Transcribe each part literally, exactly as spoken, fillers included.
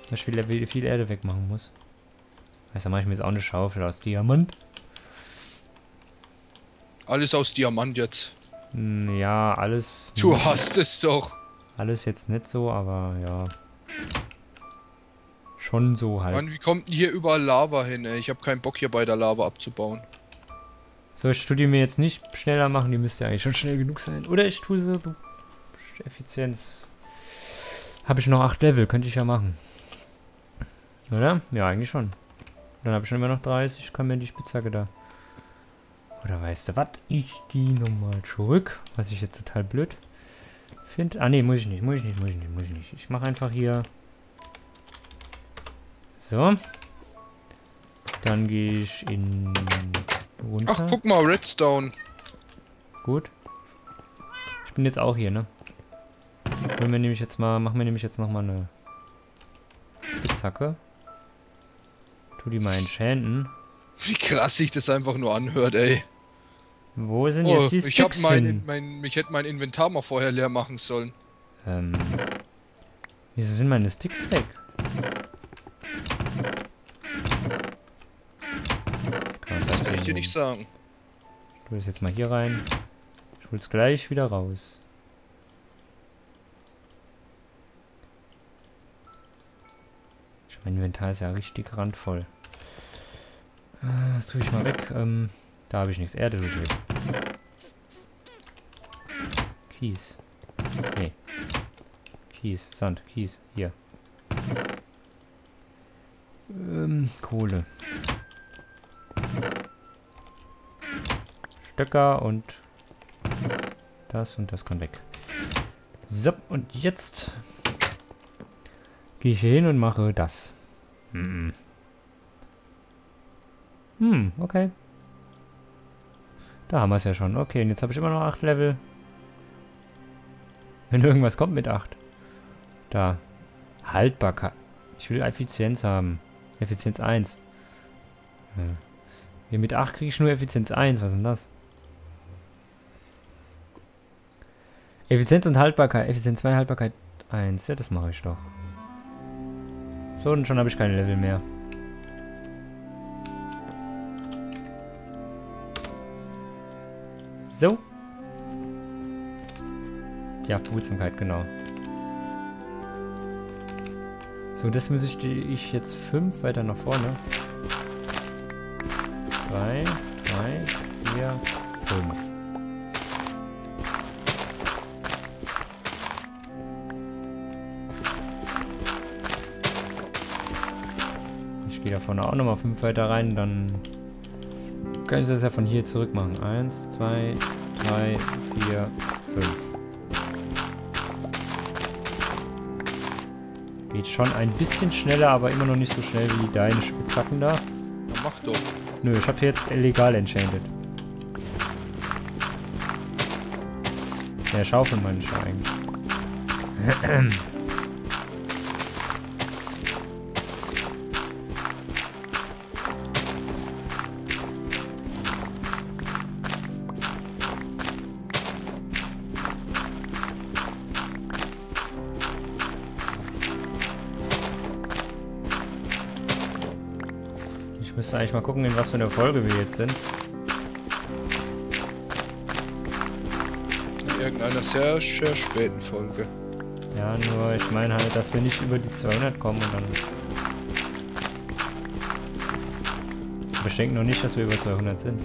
Dass ich viel, viel Erde wegmachen muss. Weißt du, mache ich mir jetzt auch eine Schaufel aus Diamant. Alles aus Diamant jetzt. Hm, ja, alles... Du nicht, hast es doch. alles jetzt nicht so, aber ja... Schon so halt. Mann, wie kommt denn hier überall Lava hin, ey? Ich habe keinen Bock hier bei der Lava abzubauen. So, ich tue die mir jetzt nicht schneller machen, die müsste ja eigentlich schon schnell genug sein. Oder ich tue sie... Effizienz... Habe ich noch acht Level, könnte ich ja machen. Oder? Ja, eigentlich schon. Dann habe ich schon immer noch dreißig, kann mir die Spitzhacke da. Oder weißt du was? Ich gehe nochmal zurück, was ich jetzt total blöd finde. Ah ne, muss ich nicht, muss ich nicht, muss ich nicht, muss ich nicht. Ich mache einfach hier... So. Dann gehe ich in... runter. Ach, guck mal, Redstone. Gut. Ich bin jetzt auch hier, ne? Wollen wir nämlich jetzt mal... Machen wir nämlich jetzt nochmal eine... Spitzhacke. Tu die mal enchanten. Wie krass sich das einfach nur anhört, ey. Wo sind Oh, jetzt die ich hab Sticks mein, hin? mein, ich hätte mein Inventar mal vorher leer machen sollen. Ähm... Wieso sind meine Sticks weg? Das kann ich dir nicht sagen. Ich tue das jetzt mal hier rein. Ich hole es gleich wieder raus. Mein Inventar ist ja richtig randvoll. Das tue ich mal weg. Ähm, da habe ich nichts. Erde tue ich weg. Kies. Nee. Kies, Sand, Kies. Hier. Ähm, Kohle. Stöcker und das und das kann weg. So, und jetzt gehe ich hier hin und mache das. Hm, hm okay. Da haben wir es ja schon. Okay, und jetzt habe ich immer noch acht Level. Wenn irgendwas kommt mit acht. Da. Haltbarkeit. Ich will Effizienz haben. Effizienz eins. Ja. Hier mit acht kriege ich nur Effizienz eins. Was ist denn das? Effizienz und Haltbarkeit. Effizienz zwei, Haltbarkeit eins. Ja, das mache ich doch. So, und schon habe ich keine Level mehr. So. Ja, Behutsamkeit, genau. So, das muss ich, ich jetzt fünf weiter nach vorne. zwei, drei, vier, fünf. Ich gehe da vorne auch nochmal fünf weiter rein, dann kann ich das ja von hier zurück machen. eins, zwei, drei, vier, fünf. Geht schon ein bisschen schneller, aber immer noch nicht so schnell wie deine Spitzhacken da. Na mach doch. Nö, ich habe jetzt illegal enchanted. Ja, Schaufel meine ich ja eigentlich. Ich müsste eigentlich mal gucken, in was für eine Folge wir jetzt sind. In irgendeiner sehr, sehr späten Folge. Ja, nur ich meine halt, dass wir nicht über die zweihundert kommen und dann... Aber ich denke noch nicht, dass wir über zweihundert sind.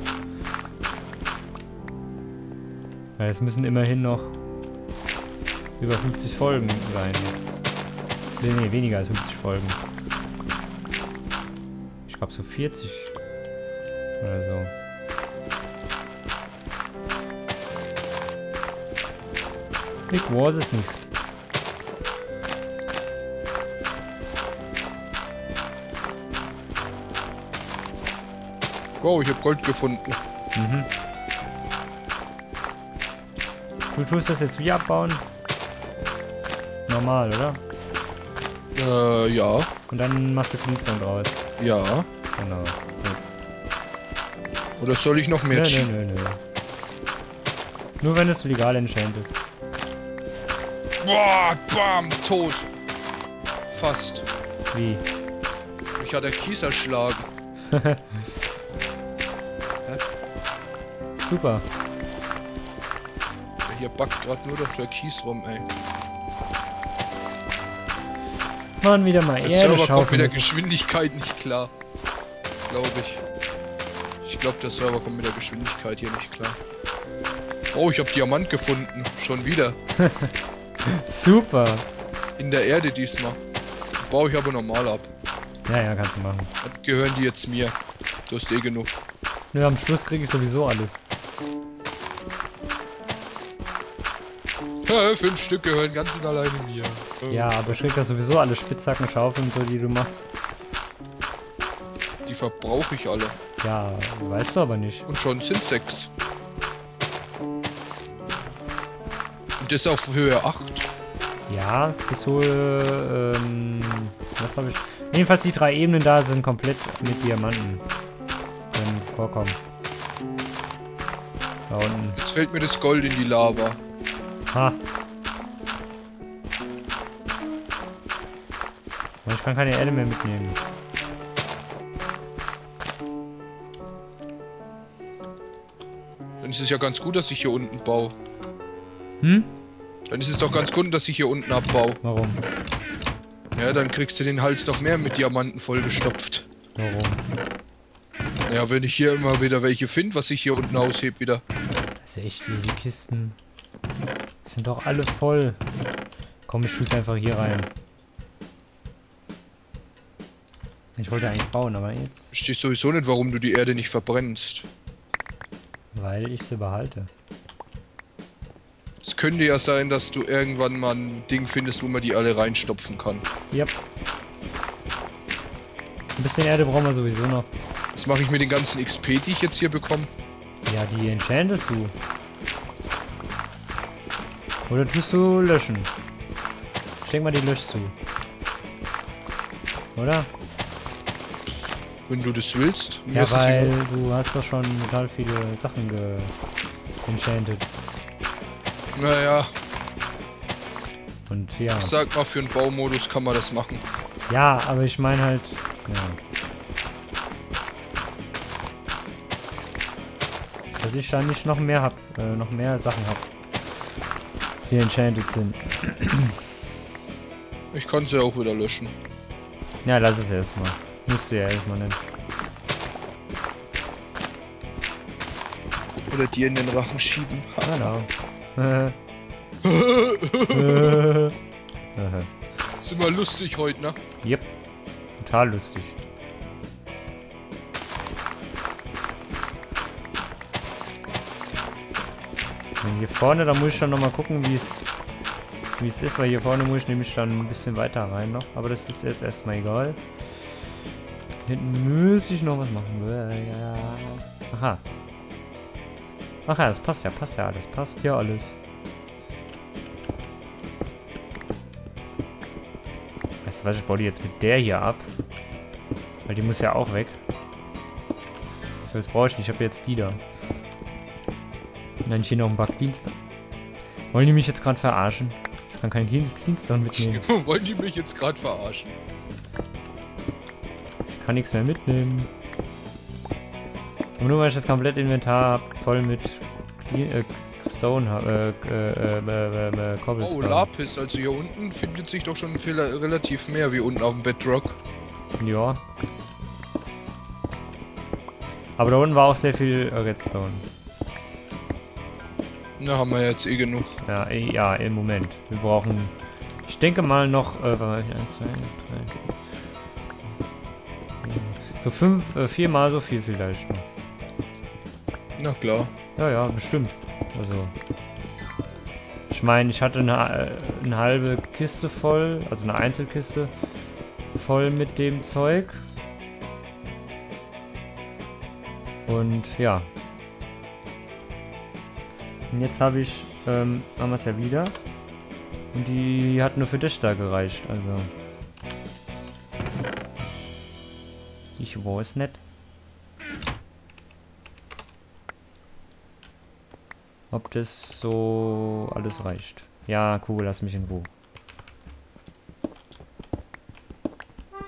Weil es müssen immerhin noch über fünfzig Folgen sein jetzt. Nee, nee, weniger als fünfzig Folgen. Ich glaube so vierzig oder so. Ich weiß es nicht. Wow, ich habe Gold gefunden. Mhm. Du tust das jetzt wie abbauen? Normal, oder? Äh, ja. Und dann machst du Flintstone draus. Ja. Genau. Gut. Oder soll ich noch mehr Nö, cheaten? nö, nö, nö. Nur wenn es legal enchantest. Boah, bam, tot. Fast. Wie? Mich hat der Kies erschlagen. Super. Ja, hier backt gerade nur doch der Kies rum, ey. Mann, wieder mal Der Erde Server kommt mit der schaufeln. Geschwindigkeit nicht klar. Glaube ich. Ich glaube, der Server kommt mit der Geschwindigkeit hier nicht klar. Oh, ich habe Diamant gefunden. Schon wieder. Super. In der Erde diesmal. Baue ich aber normal ab. Ja, ja, kannst du machen. Dann gehören die jetzt mir. Du hast eh genug. Nö, am Schluss kriege ich sowieso alles. Ja, fünf Stück gehören ganz und alleine mir. Ja, aber ich krieg ja sowieso alle Spitzhacken, Schaufeln und so, die du machst. Die verbrauche ich alle. Ja, weißt du aber nicht. Und schon sind sechs. Und das auf Höhe acht. Ja, bis so, ähm, was habe ich? Jedenfalls die drei Ebenen da sind komplett mit Diamanten. Können vorkommen. Da unten. Jetzt fällt mir das Gold in die Lava. Ha. Aber ich kann keine Erde mehr mitnehmen. Dann ist es ja ganz gut, dass ich hier unten baue. Hm? Dann ist es doch ganz gut, dass ich hier unten abbaue. Warum? Ja, dann kriegst du den Hals noch mehr mit Diamanten vollgestopft. Warum? Ja, wenn ich hier immer wieder welche finde, was ich hier unten aushebe wieder. Das ist echt, die Kisten sind doch alle voll. Komm, ich tu's einfach hier rein. Ich wollte eigentlich bauen, aber jetzt... Verstehe sowieso nicht, warum du die Erde nicht verbrennst. Weil ich sie behalte. Es könnte ja sein, dass du irgendwann mal ein Ding findest, wo man die alle reinstopfen kann. Yep. Ein bisschen Erde brauchen wir sowieso noch. Was mache ich mit den ganzen X P, die ich jetzt hier bekomme? Ja, die enchantest du. Oder tust du löschen? Ich denke mal, die löschst du. Oder? Wenn du das willst. Mir Ja, ist das weil egal. du hast doch schon total viele Sachen ge enchanted. Naja, Und ja. ich sag mal, für einen Baumodus kann man das machen. Ja, aber ich meine halt. Ja. Dass ich da nicht noch mehr hab, äh, noch mehr Sachen hab, die enchanted sind. Ich kann sie ja auch wieder löschen. Ja, lass es erstmal. Musst du ja erstmal nennen. Oder dir in den Rachen schieben. Genau. Ist immer lustig heute, ne? Yep. Total lustig. Und hier vorne, da muss ich schon nochmal gucken, wie es wie es ist, weil hier vorne muss ich nämlich dann ein bisschen weiter rein noch. Aber das ist jetzt erstmal egal. Hinten muss ich noch was machen. Aha. Ach ja, das passt ja, passt ja alles. Passt ja alles. Weißt du was, ich baue die jetzt mit der hier ab. Weil die muss ja auch weg. Das brauche ich nicht, ich habe jetzt die da. Und dann hier noch ein paar Cleanstone. Wollen die mich jetzt gerade verarschen? Ich kann keinen Cleanstone mitnehmen. Wollen die mich jetzt gerade verarschen? Ich kann nichts mehr mitnehmen. Und nur weil ich das komplette Inventar hab, voll mit Clean, äh, Stone habe, äh, äh, äh, äh, äh, Cobblestone. Oh, Lapis, also hier unten findet sich doch schon viel, relativ mehr wie unten auf dem Bedrock. Ja. Aber da unten war auch sehr viel äh, Redstone. Na, haben wir jetzt eh genug. Ja, eh, ja, im Moment. Wir brauchen, ich denke mal noch, äh, eins, zwei, drei, so fünf, äh, viermal so viel vielleicht noch. Na klar. Ja, ja, bestimmt. Also, ich meine, ich hatte eine, äh, eine halbe Kiste voll, also eine Einzelkiste voll mit dem Zeug. Und ja. Und jetzt habe ich, ähm, haben wir es ja wieder. Und die hat nur für das da gereicht, also. Ich weiß nicht. Ob das so alles reicht. Ja, Kugel, lass mich in Ruhe.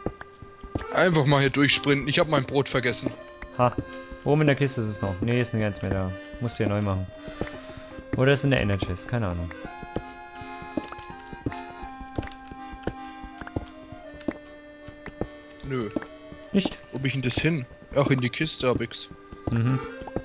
Einfach mal hier durchsprinten. Ich habe mein Brot vergessen. Ha. Oben in der Kiste ist es noch. Nee, ist nirgends mehr da. Musst du hier neu machen. Oder ist in der Inner Chest. Keine Ahnung. Nö. Nicht? Wo bin ich denn das hin? Ach, in die Kiste hab ich's. Mhm.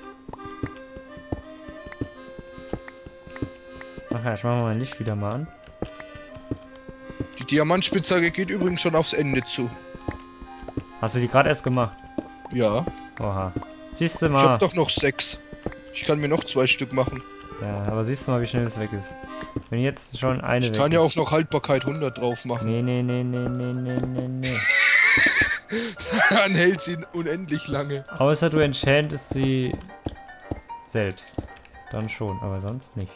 Ach ja, ich mach mal mein Licht wieder mal an. Die Diamantspitzhacke geht übrigens schon aufs Ende zu. Hast du die gerade erst gemacht? Ja. Oha. Siehst du Ich mal. hab doch noch sechs. Ich kann mir noch zwei Stück machen. Ja, aber siehst du mal, wie schnell es weg ist. Wenn jetzt schon eine Ich weg kann ja ist. auch noch Haltbarkeit hundert drauf machen. Nee, nee, nee, nee, nee, nee, nee, nee. Dann hält sie unendlich lange. Außer du enchantest sie selbst. Dann schon, aber sonst nicht.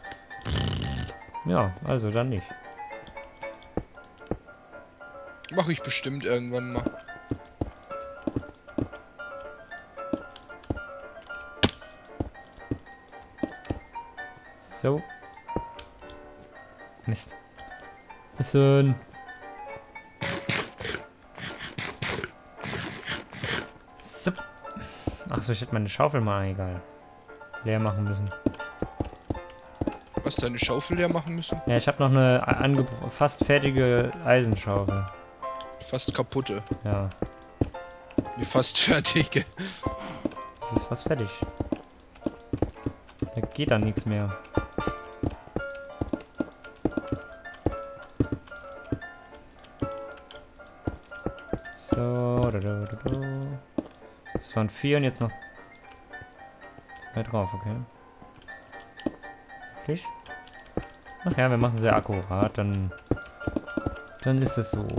Ja, also dann nicht. Mache ich bestimmt irgendwann mal. So. Mist. Listen. So. Achso, ich hätte meine Schaufel mal, egal. Leer machen müssen. Was, deine Schaufel leer machen müssen? Ja, ich habe noch eine ange fast fertige Eisenschaufel. Fast kaputte. Ja, Nee, fast fertige. die ist fast fertig. Da geht dann nichts mehr. So, da, da, da, da. Das waren vier und jetzt noch zwei drauf, okay. Wirklich? Ach ja, wir machen sehr akkurat, dann dann ist es so.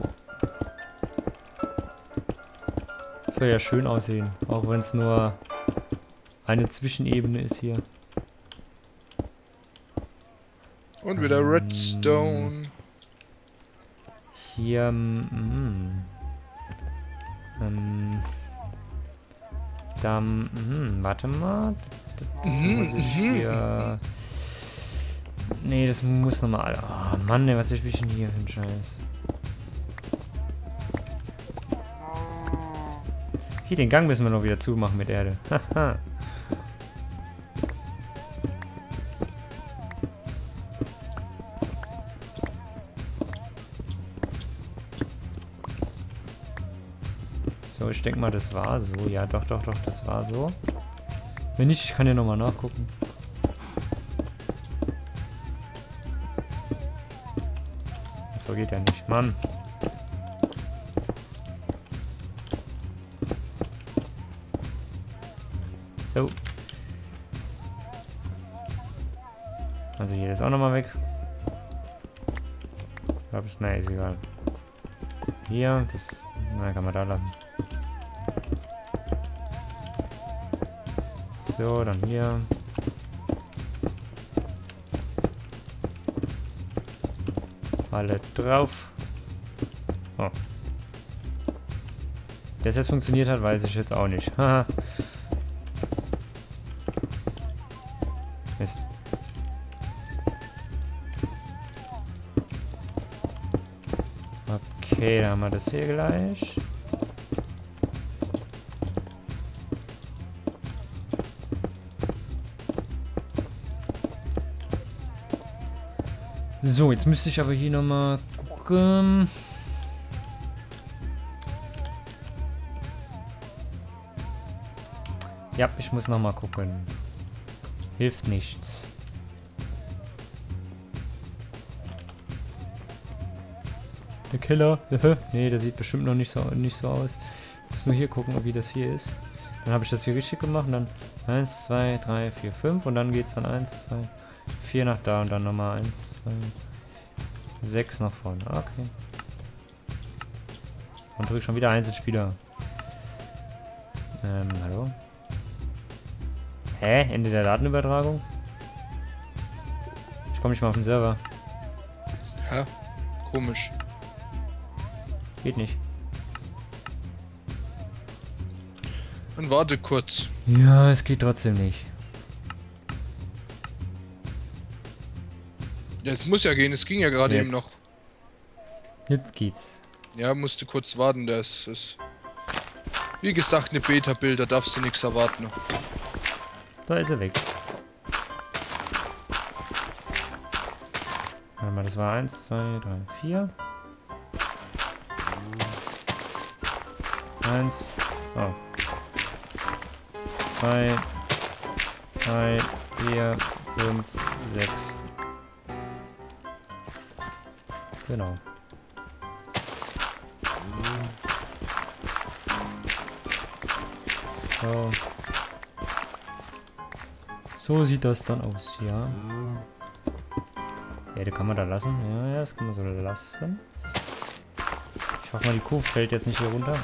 Das soll ja schön aussehen, auch wenn es nur eine Zwischenebene ist hier. Und wieder Redstone. Hier, mm, ähm, dann, mm, warte mal. Mhm, Muss ich mhm, hier... Nee, das muss nochmal... Oh Mann, ey, was ist denn hier für ein Scheiß? Hier, den Gang müssen wir noch wieder zumachen mit Erde. Haha. So, ich denke mal, das war so. Ja, doch, doch, doch, das war so. Wenn nicht, ich kann ja nochmal nachgucken. So geht ja nicht. Mann. So. Also hier ist auch nochmal weg. Ich glaube, es nein, ist egal. Hier, das na, kann man da lassen. So, dann hier. Alle drauf. Oh. Dass jetzt funktioniert hat, weiß ich jetzt auch nicht. Haha. Mist. Okay, dann haben wir das hier gleich. So, jetzt müsste ich aber hier nochmal gucken. Ja, ich muss nochmal gucken. Hilft nichts. Der Keller. Nee, der sieht bestimmt noch nicht so, nicht so aus. Ich muss nur hier gucken, wie das hier ist. Dann habe ich das hier richtig gemacht und dann eins, zwei, drei, vier, fünf und dann geht es dann eins, zwei, vier nach da und dann nochmal eins, zwei, sechs nach vorne. Okay. Und drücke schon wieder Einzelspieler. Ähm, hallo? Hä? Ende der Datenübertragung? Ich komme nicht mal auf den Server. Ja, komisch. Geht nicht. Dann warte kurz. Ja, es geht trotzdem nicht. Ja, es muss ja gehen, es ging ja gerade eben Jetzt. noch. Jetzt geht's. Ja, musste kurz warten, das ist. Wie gesagt, eine Beta-Bild, da darfst du nichts erwarten. Da ist er weg. Warte mal, das war eins, zwei, drei, vier. eins. Oh. zwei, drei, vier, fünf, sechs. Genau. So. So sieht das dann aus, ja. Ja, die kann man da lassen. Ja, ja, das kann man so lassen. Ich hoffe mal, die Kuh fällt jetzt nicht hier runter.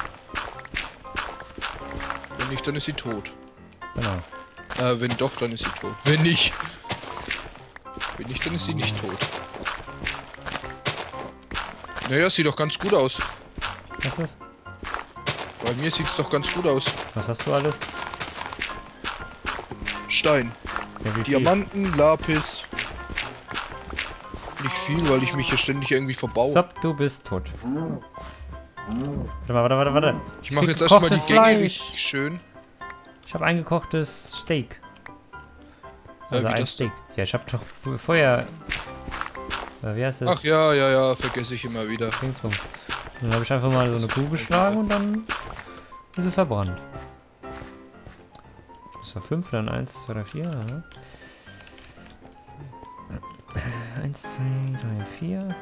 Wenn nicht, dann ist sie tot. Genau. Äh, wenn doch, dann ist sie tot. Wenn nicht. Wenn nicht, dann ist sie nicht tot. Naja, sieht doch ganz gut aus. Was ist das? Bei mir sieht's doch ganz gut aus. Was hast du alles? Stein. Ja, wie viel? Diamanten, Lapis. Nicht viel, weil ich mich hier ständig irgendwie verbaue. Stopp, du bist tot. Warte mal, warte, warte, warte. Ich mache krieg jetzt erstmal die gekochtes Gänge Fleisch. richtig schön. Ich habe eingekochtes Steak. Also wie ein das Steak. Ja, ich habe doch Feuer. Äh, wie heißt das? Ach ja, ja, ja, vergesse ich immer wieder. Dingsbums. Dann habe ich einfach mal so eine Kuh geschlagen und dann ist sie verbrannt. Das war fünf, dann eins, zwei, drei, vier. Ja. eins, zwei, drei, vier.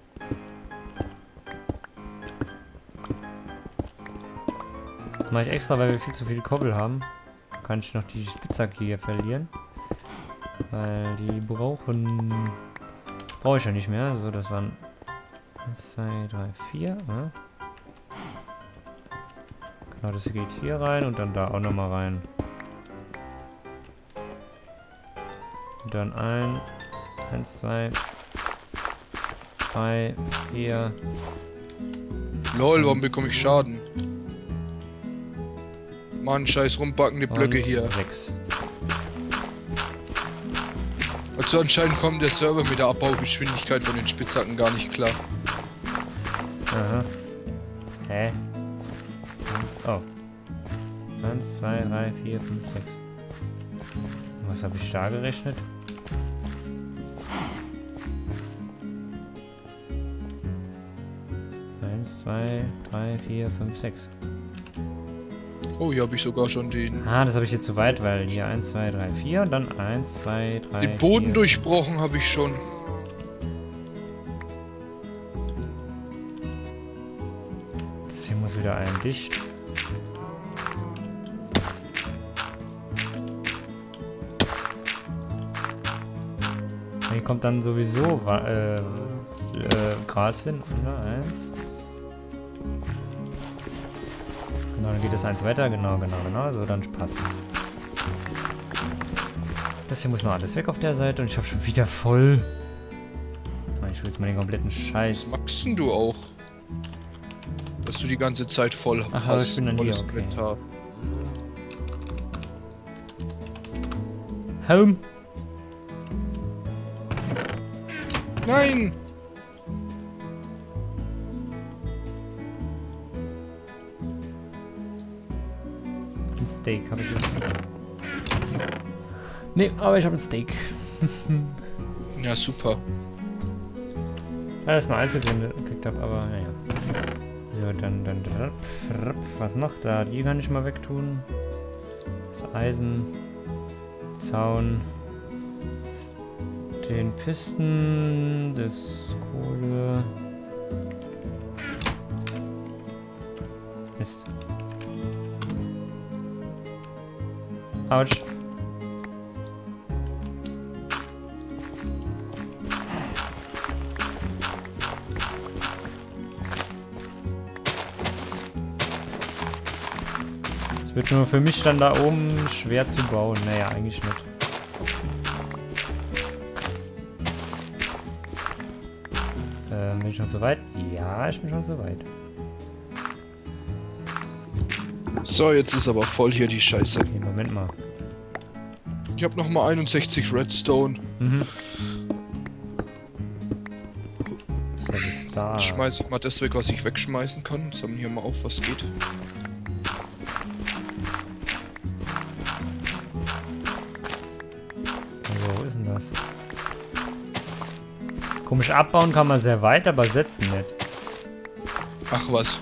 Das mache ich extra, weil wir viel zu viel Kobbel haben. Kann ich noch die Spitzhacke hier verlieren. Weil die brauchen... Brauche ich ja nicht mehr. So, das waren... eins, zwei, drei, vier. Ja. Genau, das geht hier rein und dann da auch nochmal rein. Und dann ein... eins, zwei... drei, vier... Lol, warum bekomme ich Schaden? Mann, scheiß rumbackende Blöcke hier. sechs. Also anscheinend kommt der Server mit der Abbaugeschwindigkeit von den Spitzhacken gar nicht klar. Aha. Hä? Eins, oh. eins, zwei, drei, vier, fünf, sechs. Was habe ich da gerechnet? eins, zwei, drei, vier, fünf, sechs. Oh, hier habe ich sogar schon den... Ah, das habe ich jetzt zu weit, weil hier eins, zwei, drei, vier und dann eins, zwei, drei, Den Boden vier. durchbrochen habe ich schon. Das hier muss wieder ein dicht. Hier kommt dann sowieso äh, äh, Gras hin. Oder? Eins. Genau, dann geht das eins weiter. Genau, genau, genau. So, dann passt's. Das hier muss noch alles weg auf der Seite und ich habe schon wieder voll. Ich will jetzt mal den kompletten Scheiß. Was magst denn du auch? Dass du die ganze Zeit voll Ach, hast. aber ich bin dann hier, volles okay. Inventar. Home. Nein! Ein Steak habe ich jetzt. Nee, aber ich habe ein Steak. Ja, super. Ja, das ist eine Einzelblende gekriegt habe, aber naja. So, dann, dann, dann. Was noch? Da, die kann ich mal wegtun. Das Eisen. Zaun. Den Pisten. Das Kohle. Mist. Autsch. Es wird nur für mich dann da oben schwer zu bauen. Naja, eigentlich nicht. Ähm, bin ich schon so weit? Ja, ich bin schon so weit. So, jetzt ist aber voll hier die Scheiße. Okay, Moment mal. Ich habe noch mal einundsechzig Redstone. Mhm. So, bis da. Schmeiß ich mal das weg, was ich wegschmeißen kann. Sammeln hier mal auf, was geht. was. Komisch, abbauen kann man sehr weit, aber setzen nicht. Ach was.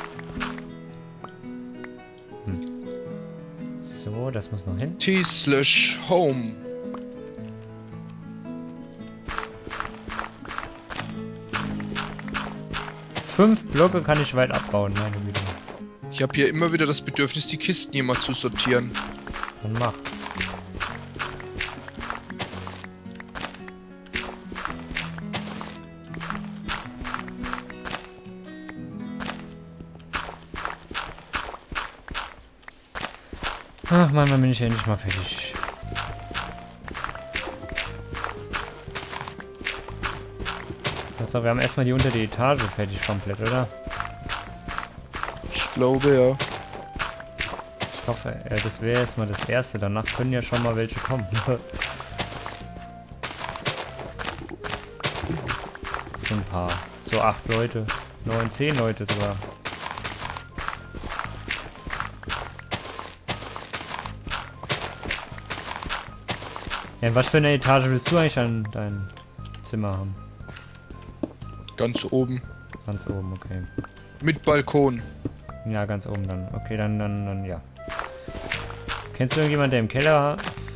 Hm. So, das muss noch hin. T slash home. Fünf Blöcke kann ich weit abbauen, meine Güte. Ich habe hier immer wieder das Bedürfnis, die Kisten hier mal zu sortieren. Dann mach. Ach Mann, dann bin ich endlich mal fertig. Also, wir haben erstmal die untere Etage fertig komplett, oder? Ich glaube, ja. Ich hoffe, äh, das wäre erstmal das erste. Danach können ja schon mal welche kommen. So ein paar. So acht Leute. Neun, zehn Leute sogar. Ja, in was für eine Etage willst du eigentlich an dein Zimmer haben? Ganz oben. Ganz oben, okay. Mit Balkon. Ja, ganz oben dann. Okay, dann, dann, dann, ja. Kennst du irgendjemanden, der im Keller...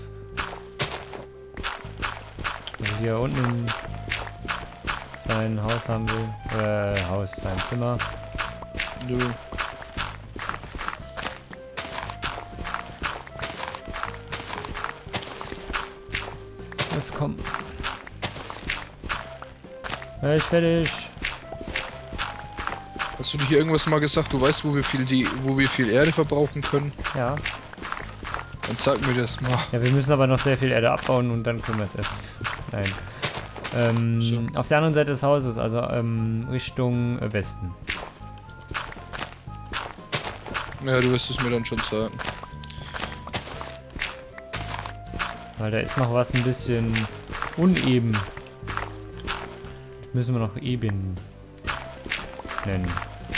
Also hier unten sein Haus haben will? Äh, Haus, sein Zimmer. Nö. Das kommt. Ja, ich fertig. Hast du dir hier irgendwas mal gesagt? Du weißt, wo wir viel die, wo wir viel Erde verbrauchen können? Ja. Dann sag mir das mal. Ja, wir müssen aber noch sehr viel Erde abbauen und dann können wir es essen. Nein. Ähm, So. Auf der anderen Seite des Hauses, also ähm, Richtung äh, Westen. Ja, du wirst es mir dann schon sagen. Weil da ist noch was ein bisschen uneben. Das müssen wir noch eben nennen.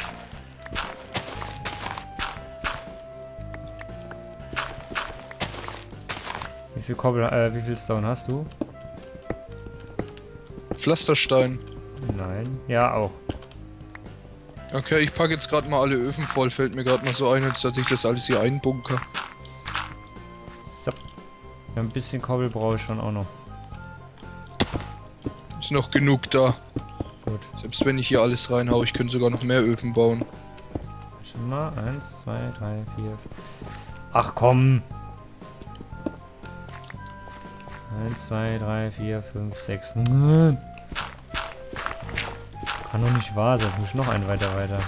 Wie viel Kobbel, äh, wie viel Stone hast du? Pflasterstein. Nein. Ja, auch. Okay, ich packe jetzt gerade mal alle Öfen voll. Fällt mir gerade mal so ein, als dass ich das alles hier einbunker. So. Ja, ein bisschen Kobbel brauche ich schon auch noch. Ist noch genug da. Gut. Selbst wenn ich hier alles reinhau, ich könnte sogar noch mehr Öfen bauen. Schon mal. Eins, zwei, drei, vier. Ach komm! Eins, zwei, drei, vier, fünf, sechs. Kann doch nicht wahr sein. Jetzt muss ich noch einen weiter weiter.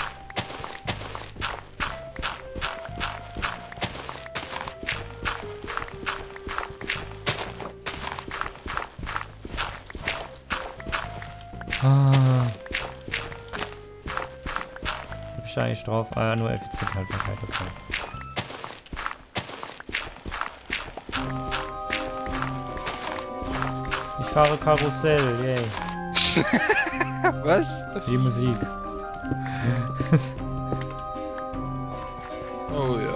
Ah. Was hab ich da eigentlich drauf? Ah, ja, nur effizient Haltbarkeit, okay. Ich fahre Karussell, yay. Was? Die Musik. Oh ja.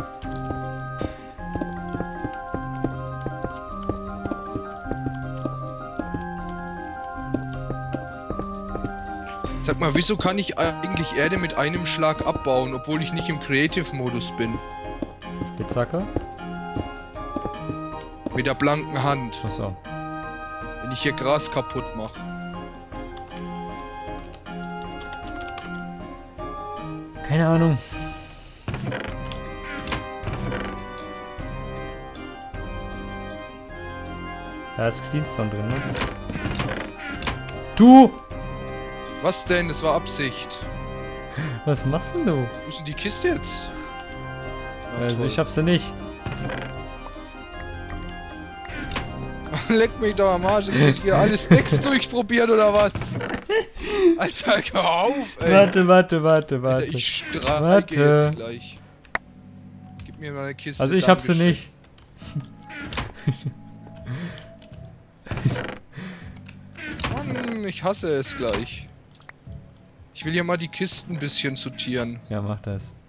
Sag mal, wieso kann ich eigentlich Erde mit einem Schlag abbauen, obwohl ich nicht im Creative-Modus bin? Spitzhacke? Mit der blanken Hand. Achso. Wenn ich hier Gras kaputt mache. Keine Ahnung. Da ist Cleanstone drin, ne? Du! Was denn? Das war Absicht. Was machst denn du? Wo ist denn die Kiste jetzt? Ah, Also toll. ich hab sie nicht. Leck mich doch am Arsch, jetzt muss ich hier alle Stacks durchprobieren oder was? Alter, hör auf, ey. Warte, warte, warte, warte. Alter, ich streike Warte. jetzt gleich. Gib mir meine Kiste. Also ich hab sie Dankeschön. nicht. Mann, ich hasse es gleich. Ich will hier mal die Kisten ein bisschen sortieren. Ja, mach das.